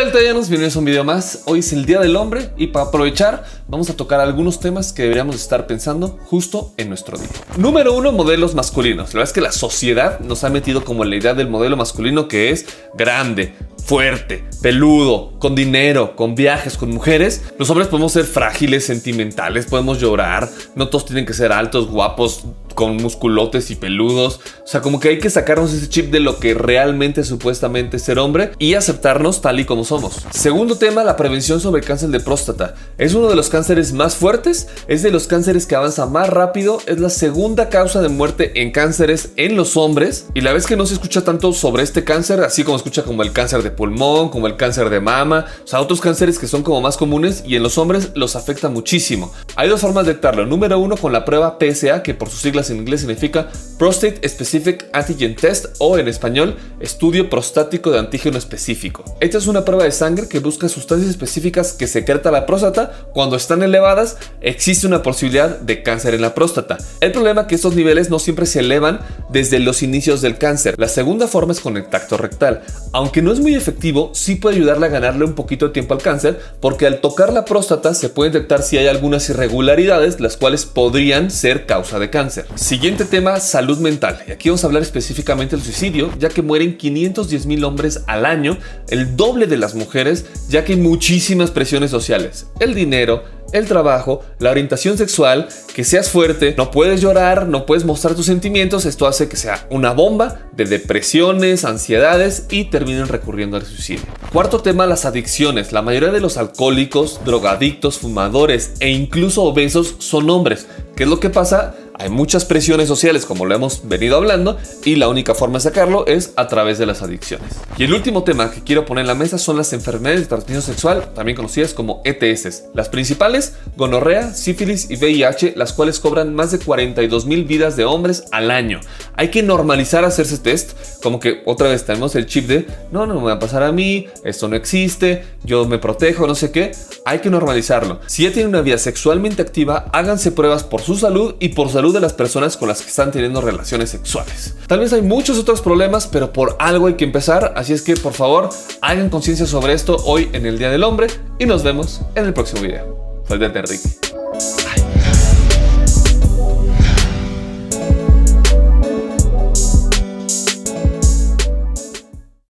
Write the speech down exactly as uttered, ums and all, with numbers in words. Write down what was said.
Hola deltallanos, bienvenidos a un video más. Hoy es el Día del Hombre y para aprovechar vamos a tocar algunos temas que deberíamos estar pensando justo en nuestro día. Número uno, modelos masculinos. La verdad es que la sociedad nos ha metido como la idea del modelo masculino que es grande, fuerte, peludo, con dinero, con viajes, con mujeres. Los hombres podemos ser frágiles, sentimentales, podemos llorar. No todos tienen que ser altos, guapos, con musculotes y peludos. O sea, como que hay que sacarnos ese chip de lo que realmente supuestamente es ser hombre y aceptarnos tal y como somos. Segundo tema, la prevención sobre cáncer de próstata. Es uno de los cánceres más fuertes, es de los cánceres que avanza más rápido, es la segunda causa de muerte en cánceres en los hombres. Y la vez que no se escucha tanto sobre este cáncer, así como escucha como el cáncer de pulmón, como el cáncer de mama, o sea, otros cánceres que son como más comunes y en los hombres los afecta muchísimo. Hay dos formas de detectarlo. Número uno, con la prueba P S A, que por sus siglas en inglés significa Prostate Specific Antigen Test, o en español, estudio prostático de antígeno específico. Esta es una prueba de sangre que busca sustancias específicas que secreta la próstata. Cuando están elevadas, existe una posibilidad de cáncer en la próstata. El problema es que estos niveles no siempre se elevan desde los inicios del cáncer. La segunda forma es con el tacto rectal. Aunque no es muy efectivo, sí puede ayudarle a ganarle un poquito de tiempo al cáncer, porque al tocar la próstata se puede detectar si hay algunas irregularidades, las cuales podrían ser causa de cáncer. Siguiente tema, salud mental. Y aquí vamos a hablar específicamente del suicidio, ya que mueren quinientos diez mil hombres al año, el doble de las mujeres, ya que hay muchísimas presiones sociales. El dinero, el trabajo, la orientación sexual, que seas fuerte, no puedes llorar, no puedes mostrar tus sentimientos. Esto hace que sea una bomba de depresiones, ansiedades y terminen recurriendo al suicidio. Cuarto tema, las adicciones. La mayoría de los alcohólicos, drogadictos, fumadores e incluso obesos son hombres. ¿Qué es lo que pasa? Hay muchas presiones sociales, como lo hemos venido hablando, y la única forma de sacarlo es a través de las adicciones. Y el último tema que quiero poner en la mesa son las enfermedades de transmisión sexual, también conocidas como E T S. Las principales, gonorrea, sífilis y V I H, las cuales cobran más de cuarenta y dos mil vidas de hombres al año. Hay que normalizar hacerse test, como que otra vez tenemos el chip de no, no me va a pasar a mí, esto no existe, yo me protejo, no sé qué. Hay que normalizarlo. Si ya tienen una vida sexualmente activa, háganse pruebas por su salud y por salud de las personas con las que están teniendo relaciones sexuales. Tal vez hay muchos otros problemas, pero por algo hay que empezar, así es que por favor hagan conciencia sobre esto hoy en el Día del Hombre y nos vemos en el próximo video. Soy Delta Enrique.